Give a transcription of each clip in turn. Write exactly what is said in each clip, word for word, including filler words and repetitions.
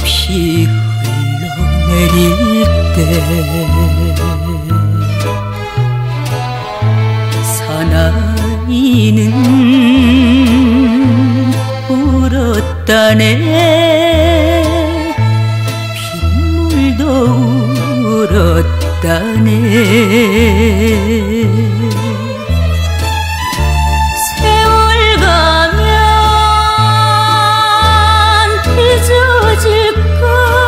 없이 흘러내릴 때 사나이는 울었다네. 빗물도 울었다네. 세월 가면 잊어질까.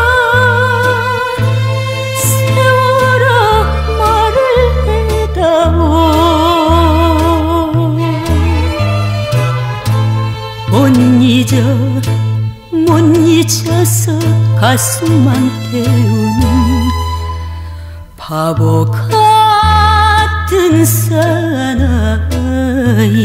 세월아 말을 해다오. 못 잊어 못 잊어서 가슴만 태우는 바보 같은 사나이.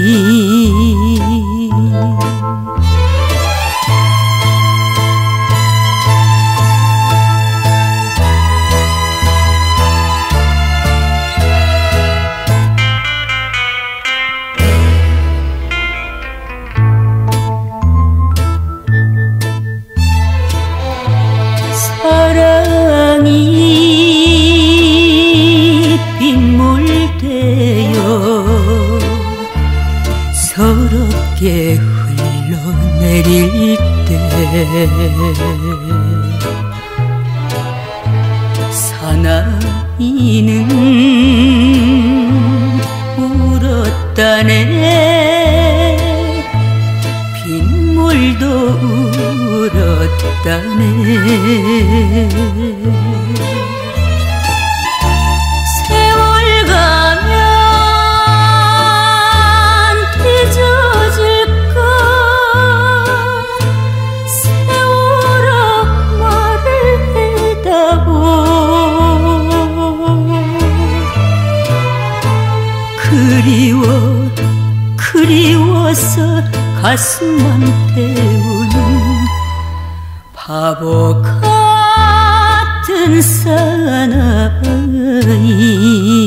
사랑이 빗물되어 서럽게 흘러내릴 때 사나이는 울었다네. 빗물도 울었다네. 세월 가면 잊어질까. 세월아 말을 해다오. 그리워 그리워서 가슴만 태우는 바보 같은 사나이.